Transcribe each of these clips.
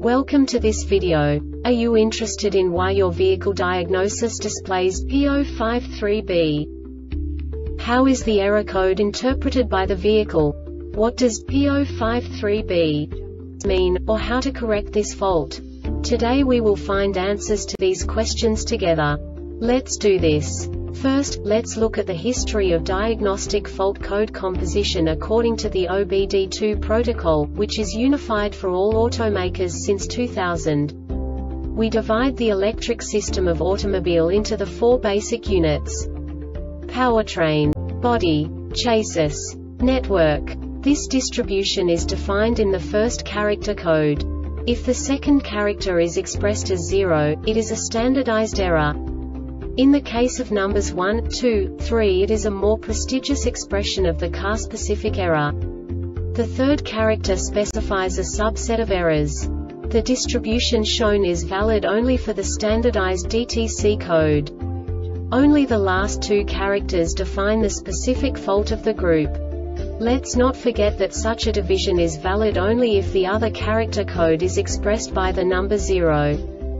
Welcome to this video. Are you interested in why your vehicle diagnosis displays P053B? How is the error code interpreted by the vehicle? What does P053B mean, or how to correct this fault? Today we will find answers to these questions together. Let's do this. First, let's look at the history of diagnostic fault code composition according to the OBD2 protocol, which is unified for all automakers since 2000. We divide the electric system of automobile into the four basic units: powertrain, body, chassis, network. This distribution is defined in the first character code. If the second character is expressed as 0, it is a standardized error. In the case of numbers 1, 2, 3, it is a more prestigious expression of the car-specific error. The third character specifies a subset of errors. The distribution shown is valid only for the standardized DTC code. Only the last two characters define the specific fault of the group. Let's not forget that such a division is valid only if the other character code is expressed by the number 0.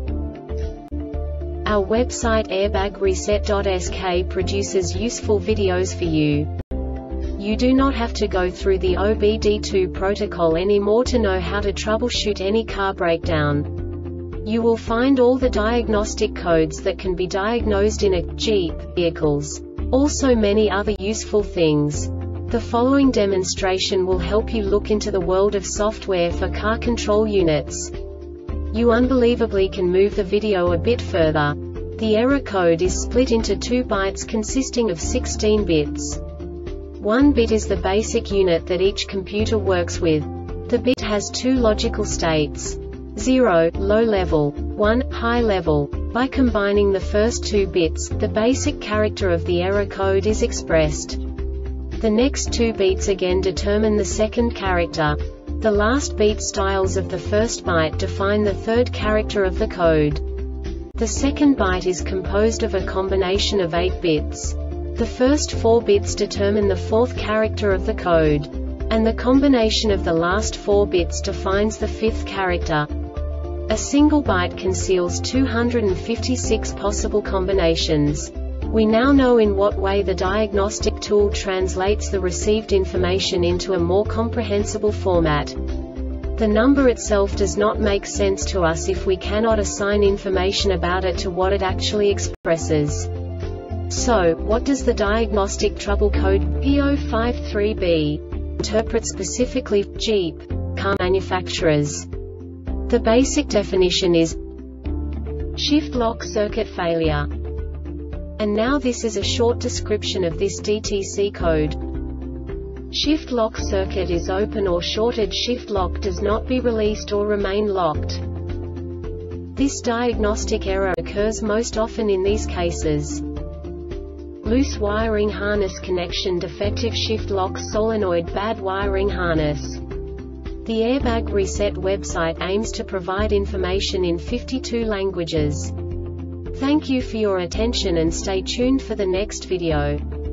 Our website airbagreset.sk produces useful videos for you. You do not have to go through the OBD2 protocol anymore to know how to troubleshoot any car breakdown. You will find all the diagnostic codes that can be diagnosed in a Jeep vehicles. Also many other useful things. The following demonstration will help you look into the world of software for car control units. You unbelievably can move the video a bit further. The error code is split into 2 bytes consisting of 16 bits. 1 bit is the basic unit that each computer works with. The bit has 2 logical states: 0, low level, 1, high level. By combining the first 2 bits, the basic character of the error code is expressed. The next 2 beats again determine the second character. The last beat styles of the first byte define the third character of the code. The second byte is composed of a combination of 8 bits. The first 4 bits determine the fourth character of the code. And the combination of the last 4 bits defines the fifth character. A single byte conceals 256 possible combinations. We now know in what way the diagnostic tool translates the received information into a more comprehensible format. The number itself does not make sense to us if we cannot assign information about it to what it actually expresses. So, what does the diagnostic trouble code P053B interpret specifically for Jeep car manufacturers? The basic definition is shift lock circuit failure. And now this is a short description of this DTC code. Shift lock circuit is open or shorted. Shift lock does not be released or remain locked. This diagnostic error occurs most often in these cases: loose wiring harness connection, defective shift lock solenoid, bad wiring harness. The Airbag Reset website aims to provide information in 52 languages. Thank you for your attention and stay tuned for the next video.